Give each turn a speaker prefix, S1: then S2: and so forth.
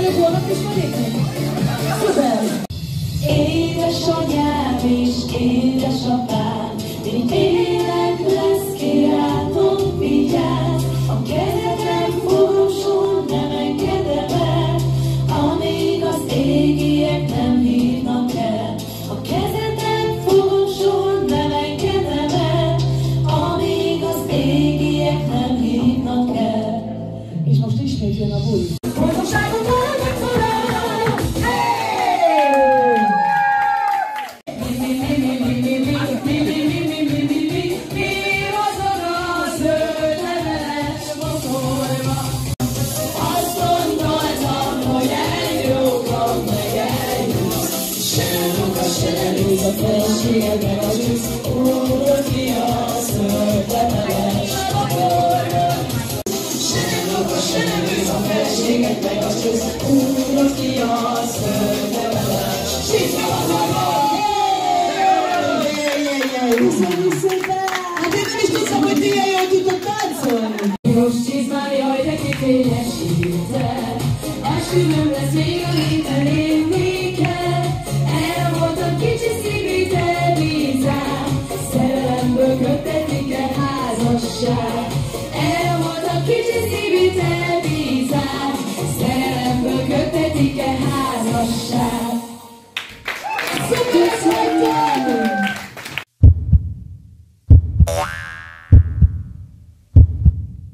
S1: Elég holnap is van itt? Szuper!
S2: Édesanyám és édesapám, még élek lesz, királyom, vigyázz. A kezedben fogosón nem engedem el, amíg az égiek nem hívnak el. A kezedben fogosón nem engedem el, amíg az égiek nem hívnak el.
S1: És most ismét jön a buli.
S2: A felségedben az ősz, úrod ki a szörteteles borra. Sem oka, sem ősz, a felségedben az ősz, úrod ki a szörteteles. Sikra az arra!
S1: Köszönjük szépen! Hát én nem is tudtam, hogy milyen jól tudtok táncolni!
S2: Most csizd már, jaj, de kifényesíted, esküvőm lesz még a héten élni kell. Erre voltam kicsi szívű, te bízám, szerelemből köttetik-e házasság. Erre voltam kicsi szívű, te bízám, szerelemből köttetik-e házasság.
S1: Köszönjük!